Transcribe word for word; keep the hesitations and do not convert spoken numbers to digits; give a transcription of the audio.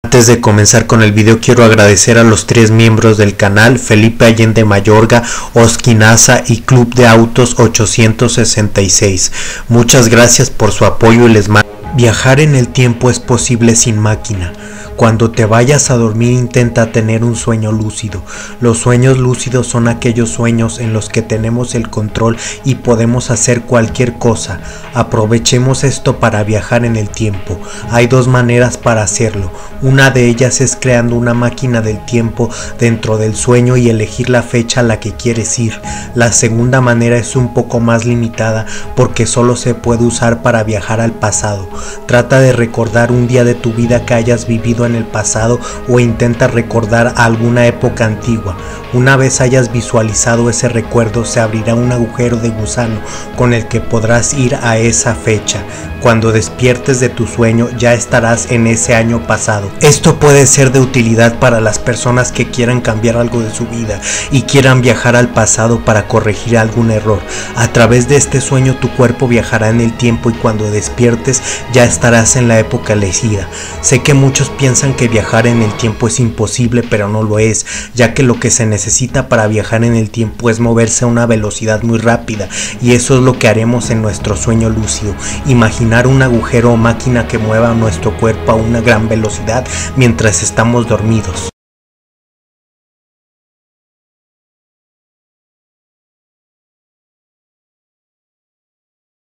Antes de comenzar con el video, quiero agradecer a los tres miembros del canal: Felipe Allende Mayorga, Oskinaza y Club de Autos ochocientos sesenta y seis. Muchas gracias por su apoyo y les mando. Viajar en el tiempo es posible sin máquina. Cuando te vayas a dormir, intenta tener un sueño lúcido. Los sueños lúcidos son aquellos sueños en los que tenemos el control y podemos hacer cualquier cosa. Aprovechemos esto para viajar en el tiempo. Hay dos maneras para hacerlo. Una de ellas es creando una máquina del tiempo dentro del sueño y elegir la fecha a la que quieres ir. La segunda manera es un poco más limitada porque solo se puede usar para viajar al pasado. Trata de recordar un día de tu vida que hayas vivido en el pasado o intenta recordar alguna época antigua. Una vez hayas visualizado ese recuerdo, se abrirá un agujero de gusano con el que podrás ir a esa fecha. Cuando despiertes de tu sueño, ya estarás en ese año pasado. Esto puede ser de utilidad para las personas que quieran cambiar algo de su vida y quieran viajar al pasado para corregir algún error. A través de este sueño, tu cuerpo viajará en el tiempo y cuando despiertes ya estarás en la época elegida. Sé que muchos piensan que viajar en el tiempo es imposible, pero no lo es, ya que lo que se necesita para viajar en el tiempo es moverse a una velocidad muy rápida, y eso es lo que haremos en nuestro sueño lúcido. Imaginar un agujero o máquina que mueva nuestro cuerpo a una gran velocidad mientras estamos dormidos.